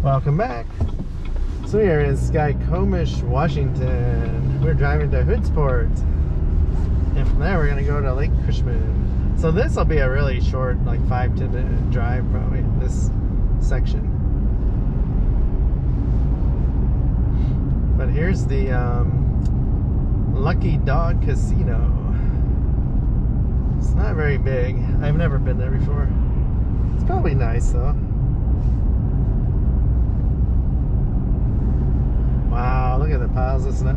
Welcome back. So here is Skokomish, Washington. We're driving to Hoodsport, and from there we're gonna go to Lake Cushman. So this will be a really short, like 5-10 minute drive probably, this section. But here's the Lucky Dog Casino. It's not very big. I've never been there before. It's probably nice though. Wow, look at the piles of snow.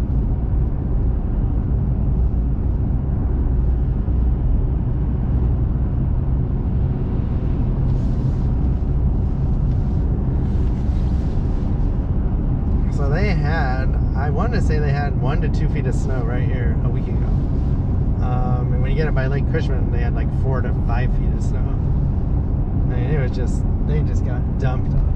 So they had, I want to say they had 1 to 2 feet of snow right here a week ago. And when you get it by Lake Cushman, they had like 4 to 5 feet of snow. I mean, it was just, they just got dumped on it.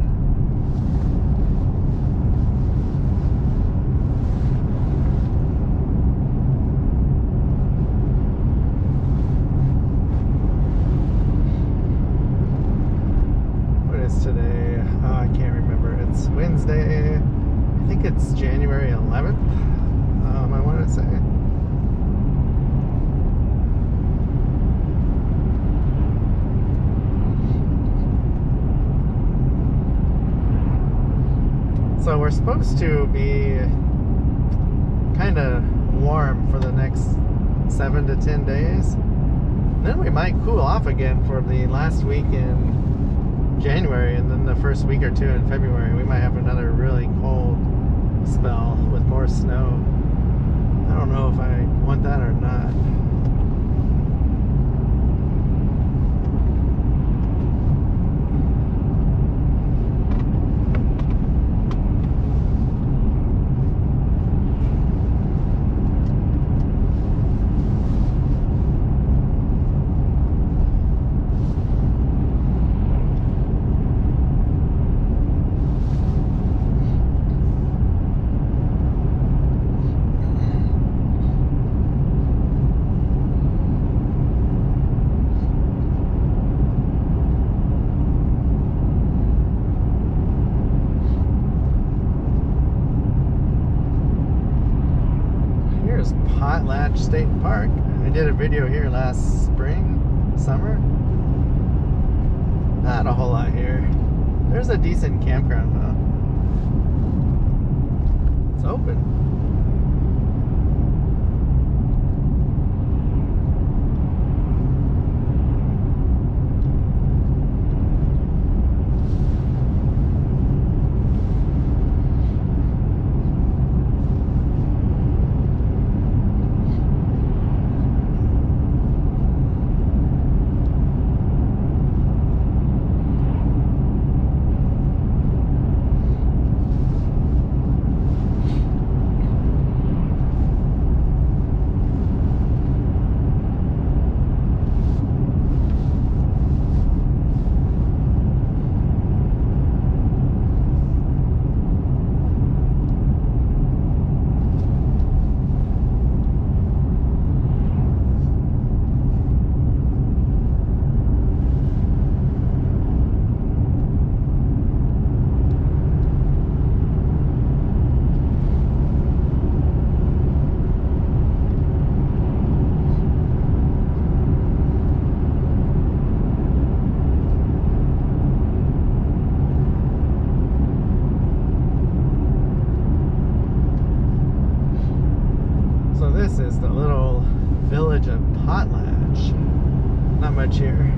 Today, I can't remember. It's Wednesday. I think it's January 11th. I want to say. So we're supposed to be kind of warm for the next 7 to 10 days. Then we might cool off again for the last week in January, and then the first week or 2 in February we might have another really cold spell with more snow. I don't know if I want that or not. Potlatch State Park. I did a video here last spring, summer. Not a whole lot here. There's a decent campground though. It's open. This is the little village of Potlatch. Not much here.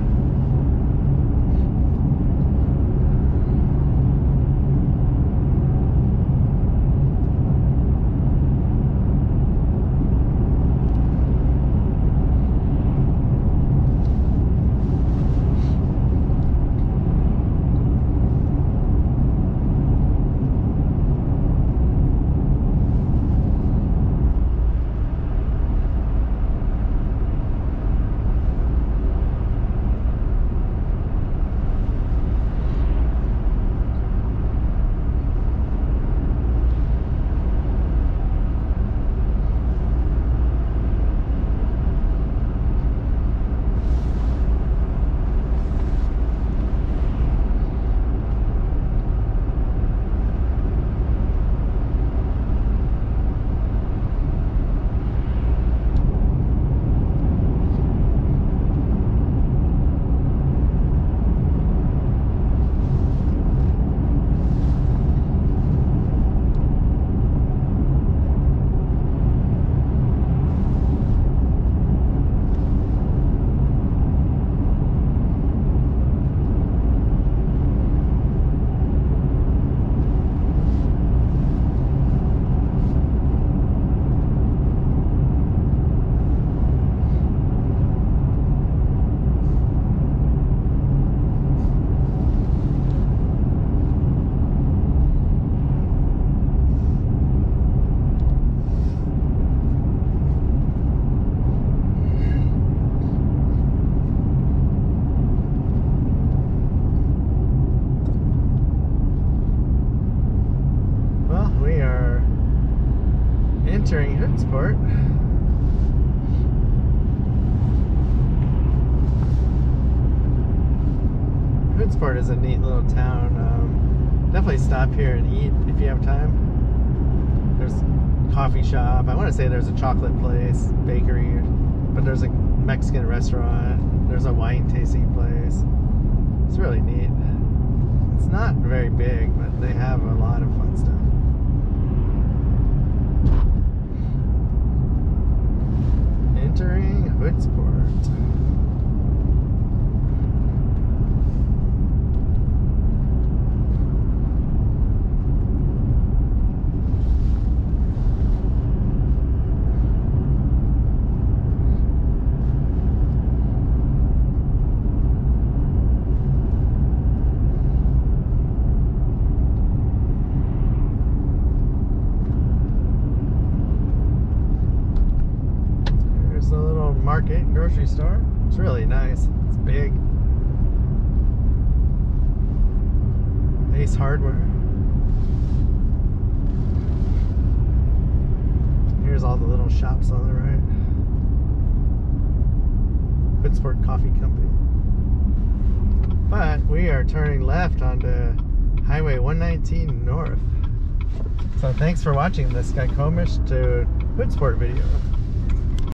entering Hoodsport. Hoodsport is a neat little town. Definitely stop here and eat if you have time. There's a coffee shop. I want to say there's a chocolate place, bakery, but there's a Mexican restaurant. There's a wine tasting place. It's really neat. It's not very big, but they have a lot of fun stuff. Entering Hoodsport. Market, grocery store. It's really nice. It's big. Ace Hardware. Here's all the little shops on the right. Hoodsport Coffee Company. But we are turning left onto Highway 119 North. So thanks for watching this Skokomish to Hoodsport video.